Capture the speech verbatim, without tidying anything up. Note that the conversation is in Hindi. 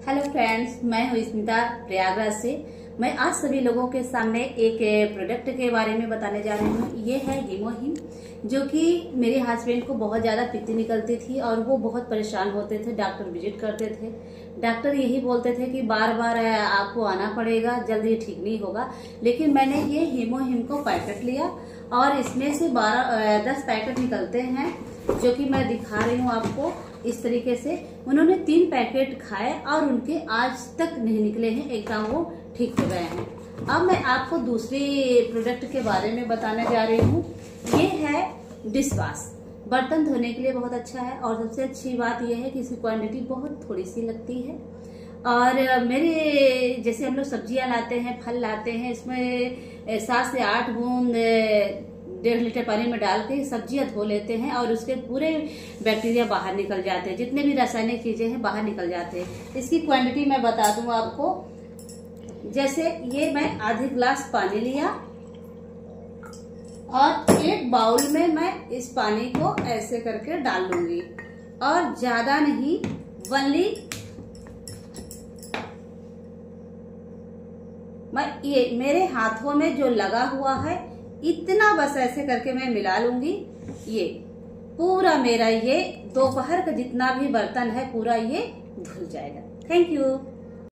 हेलो फ्रेंड्स, मैं हूँ स्मिता प्रयागराज से। मैं आज सभी लोगों के सामने एक प्रोडक्ट के बारे में बताने जा रही हूँ। ये है हीमोहिम, जो कि मेरे हस्बैंड को बहुत ज़्यादा पित्ती निकलती थी और वो बहुत परेशान होते थे। डॉक्टर विजिट करते थे, डॉक्टर यही बोलते थे कि बार बार आपको आना पड़ेगा, जल्दी ठीक नहीं होगा। लेकिन मैंने ये हीमोहिम को पैकेट लिया और इसमें से बारह दस पैकेट निकलते हैं, जो कि मैं दिखा रही हूँ आपको। इस तरीके से उन्होंने तीन पैकेट खाए और उनके आज तक नहीं निकले हैं, एकदम वो ठीक हो गए हैं। अब मैं आपको दूसरी प्रोडक्ट के बारे में बताने जा रही हूँ। ये है डिश वॉश, बर्तन धोने के लिए बहुत अच्छा है और सबसे अच्छी बात यह है कि इसकी क्वांटिटी बहुत थोड़ी सी लगती है। और मेरे जैसे हम लोग सब्जियां लाते हैं, फल लाते हैं, इसमें सात से आठ बूंद डेढ़ लीटर पानी में डाल के सब्जियां धो लेते हैं और उसके पूरे बैक्टीरिया बाहर निकल जाते हैं, जितने भी रासायनिक चीजें हैं बाहर निकल जाते हैं। इसकी क्वांटिटी मैं बता दूं आपको। जैसे ये मैं आधी गिलास पानी लिया और एक बाउल में मैं इस पानी को ऐसे करके डाल लूंगी और ज्यादा नहीं, वनली मैं ये मेरे हाथों में जो लगा हुआ है इतना बस ऐसे करके मैं मिला लूंगी। ये पूरा मेरा ये दोपहर का जितना भी बर्तन है पूरा ये धुल जाएगा। Thank you.